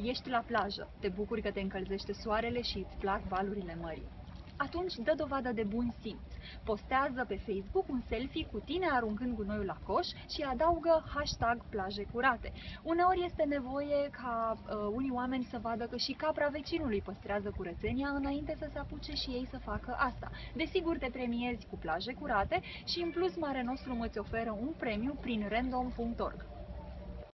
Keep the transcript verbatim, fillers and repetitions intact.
Ești la plajă, te bucuri că te încălzește soarele și îți plac valurile mării. Atunci dă dovadă de bun simț. Postează pe Facebook un selfie cu tine aruncând gunoiul la coș și adaugă hashtag plaje curate. Uneori este nevoie ca uh, unii oameni să vadă că și capra vecinului păstrează curățenia înainte să se apuce și ei să facă asta. Desigur te premiezi cu plaje curate și în plus Mare Nostrum îți oferă un premiu prin random punct org.